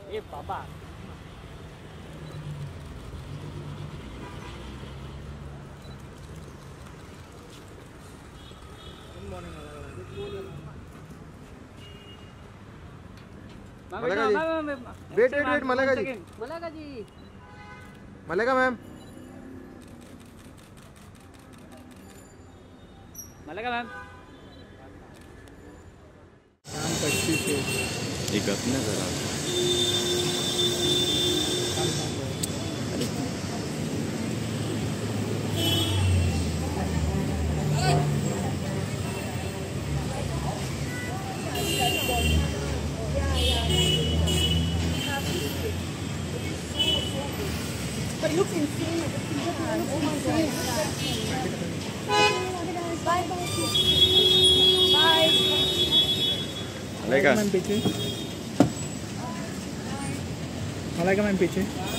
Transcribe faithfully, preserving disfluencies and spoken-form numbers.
ए बाबा मलेगा जी, वेट वेट वेट, मलेगा जी, मलेगा जी, मलेगा मैम, मलेगा मैम। शाम पच्चीस से एक अपना करा But it looks insane. Like, oh my god. Bye bye. Bye. मलेगा मैम पीछे, मलेगा मैम पीछे।